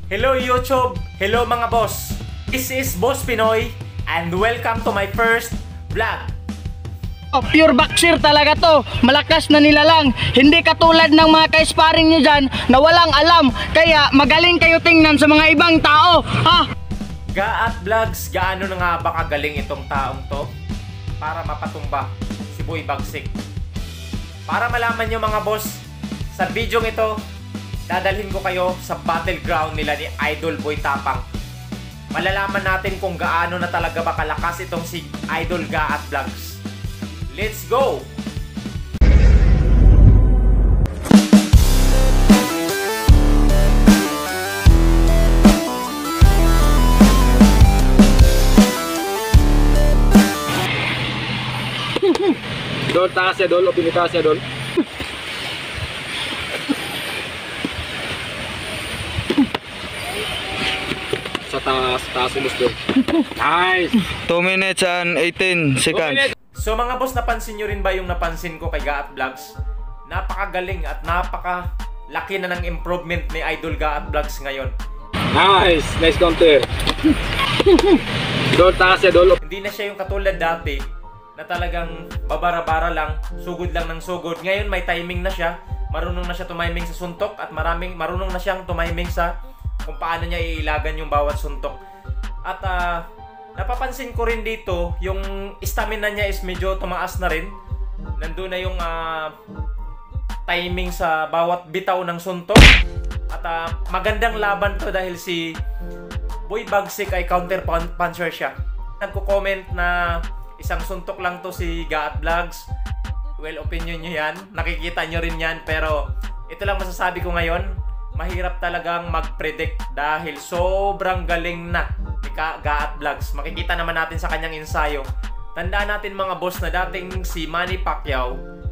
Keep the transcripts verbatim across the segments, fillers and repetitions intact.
Hello YouTube! Hello mga boss! This is Boss Pinoy and welcome to my first vlog. Oh, pure boxer talaga to. Malakas na nilalang. Hindi katulad ng mga ka-sparring nyo dyan na walang alam. Kaya magaling kayo tingnan sa mga ibang tao. Ha? Gaat Vlogs, gaano na nga ba kagaling itong taong to para mapatumba si Boy Bagsik? Para malaman nyo mga boss, sa video ito, dadalhin ko kayo sa battleground nila ni Idol Boy Tapang. Malalaman natin kung gaano na talaga ba kalakas itong si Idol Gaat Vlogs. Let's go! Dol, taas ya Dol, opini taas ya Dol. Sa taas, taas umus Dol. Nice! two minutes and eighteen seconds. So mga boss, napansin nyo rin ba yung napansin ko kay Gaat Vlogs? Napakagaling at napakalaki na ng improvement ni Idol Gaat Vlogs ngayon. Nice! Nice counter. Dol, taas ya Dol. Hindi na siya yung katulad dati na talagang babara-bara lang, sugod lang ng sugod. Ngayon may timing na siya, marunong na siya tumiming sa suntok at maraming marunong na siyang tumiming sa kung paano niya iilagan yung bawat suntok. At uh, napapansin ko rin dito, yung stamina niya is medyo tumaas na rin. Nandun na yung uh, timing sa bawat bitaw ng suntok. At uh, magandang laban to dahil si Boy Bagsik ay counter puncher siya. Nagko-comment na isang suntok lang to si Gaat Vlogs. Well, opinion nyo yan. Nakikita nyo rin yan. Pero ito lang masasabi ko ngayon. Mahirap talagang mag-predict dahil sobrang galing na ni Gaat Vlogs. Makikita naman natin sa kanyang ensayo. Tandaan natin mga boss na dating si Manny Pacquiao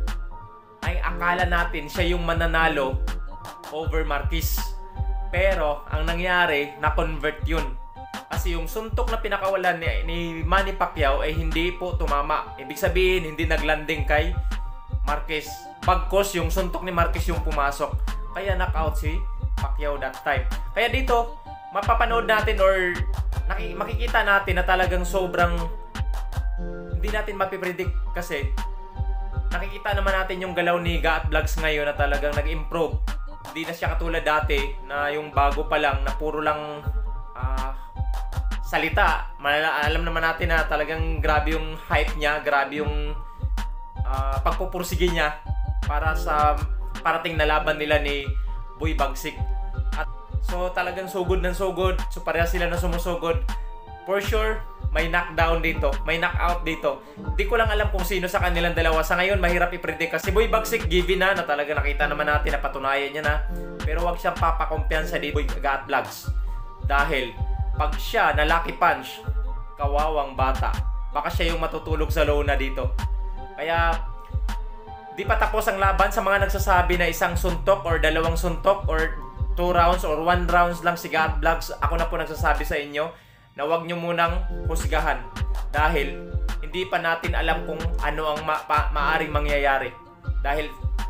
ay akala natin siya yung mananalo over Marquez. Pero ang nangyari, na-convert yun. Kasi yung suntok na pinakawalan ni, ni Manny Pacquiao ay hindi po tumama. Ibig sabihin, hindi naglanding kay Marquez. Bagkos yung suntok ni Marquez yung pumasok. Kaya knockout si Pacquiao that time. Kaya dito, mapapanood natin or makikita natin na talagang sobrang hindi natin mapipredict kasi nakikita naman natin yung galaw ni Gaat Vlogs ngayon na talagang nag-improve. Hindi na siya katulad dati na yung bago pa lang na puro lang uh, salita. Malala, alam naman natin na talagang grabe yung hype niya, grabe yung uh, pagpupursige niya para sa parating na laban nila ni Boy Bagsik. At so talagang sugod ng sugod, so pareha sila na sumusugod. For sure, may knockdown dito, may knockout dito. Hindi ko lang alam kung sino sa kanilang dalawa. Sa ngayon, mahirap i-predict kasi Boy Bagsik given na, na talaga nakita naman natin na patunayan niya na. Pero wag siyang papakumpiyansa di Boy Gaat Vlogs. Dahil pag siya na lucky punch, kawawang bata, baka siya yung matutulog sa lona dito. Kaya di pa tapos ang laban sa mga nagsasabi na isang suntok or dalawang suntok or two rounds or one rounds lang si Gaat Vlogs. Ako na po nagsasabi sa inyo na wag nyo munang husgahan dahil hindi pa natin alam kung ano ang ma pa maaring mangyayari. Dahil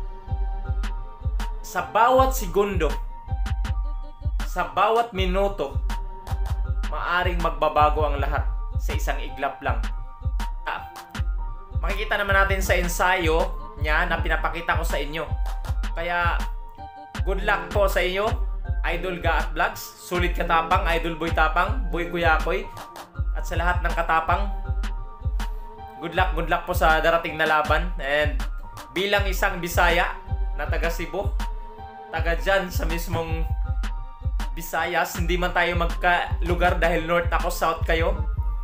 sa bawat segundo, sa bawat minuto, maaring magbabago ang lahat sa isang iglap lang. Ah, makikita naman natin sa ensayo niya na pinapakita ko sa inyo. Kaya good luck po sa inyo, Idol Gaat Vlogs. Sulit katapang, Idol Boy Tapang, Boy Kuyakoy, at sa lahat ng katapang, good luck, good luck po sa darating na laban. And bilang isang Bisaya na taga Cebu, taga dyan sa mismong Visayas, hindi man tayo magka-lugar dahil north ako, south kayo.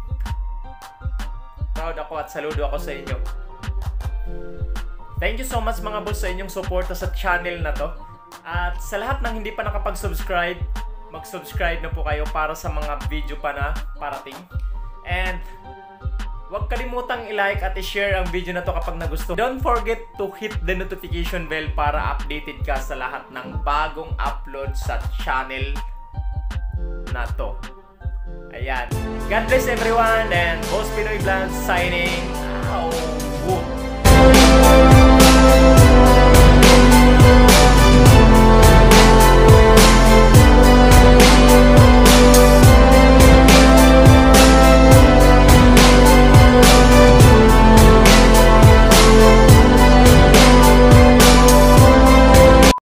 Proud ako at saludo ako sa inyo. Thank you so much mga boss sa inyong suporta sa channel na to. At sa lahat ng hindi pa nakapag-subscribe, mag-subscribe na po kayo para sa mga video pa na parating. And huwag kalimutang i-like at i-share ang video na to kapag nagustuhan. Don't forget to hit the notification bell para updated ka sa lahat ng bagong upload sa channel na to. Ayan. God bless everyone and Boss Pinoy Vlogs signing out.